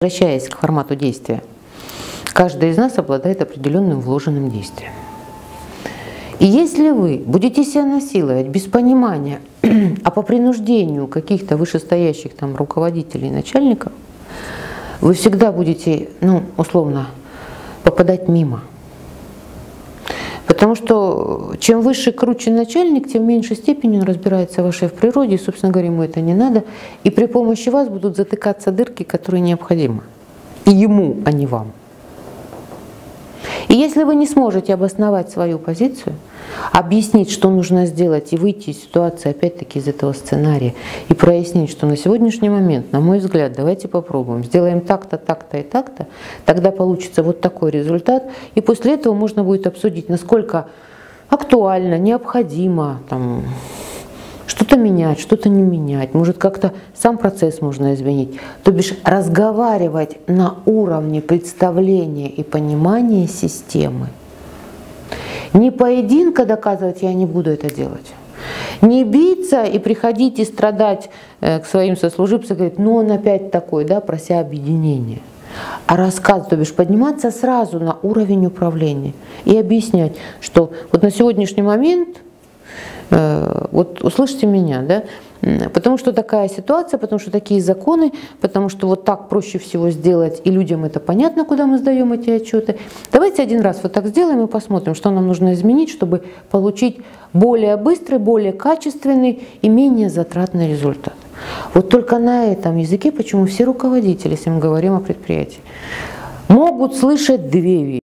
Возвращаясь к формату действия, каждый из нас обладает определенным вложенным действием. И если вы будете себя насиловать без понимания, а по принуждению каких-то вышестоящих там руководителей и начальников, вы всегда будете, условно, попадать мимо. Потому что чем выше и круче начальник, тем в меньшей степени он разбирается в вашей природе, и, собственно говоря, ему это не надо. И при помощи вас будут затыкаться дырки, которые необходимы. И ему, а не вам. И если вы не сможете обосновать свою позицию, объяснить, что нужно сделать, и выйти из ситуации, опять-таки, из этого сценария, и прояснить, что на сегодняшний момент, на мой взгляд, давайте попробуем, сделаем так-то, так-то и так-то, тогда получится вот такой результат, и после этого можно будет обсудить, насколько актуально, необходимо, что-то менять, что-то не менять, может как-то сам процесс можно изменить. То бишь разговаривать на уровне представления и понимания системы. Не поединка доказывать, я не буду это делать. Не биться и приходить и страдать к своим сослуживцам, говорить, он опять такой, прося объединения. А рассказ, то бишь подниматься сразу на уровень управления и объяснять, что вот на сегодняшний момент, вот услышьте меня, потому что такая ситуация, потому что такие законы, потому что вот так проще всего сделать, и людям это понятно, куда мы сдаем эти отчеты. Давайте один раз вот так сделаем и посмотрим, что нам нужно изменить, чтобы получить более быстрый, более качественный и менее затратный результат. Вот только на этом языке, почему все руководители, если мы говорим о предприятии, могут слышать две вещи.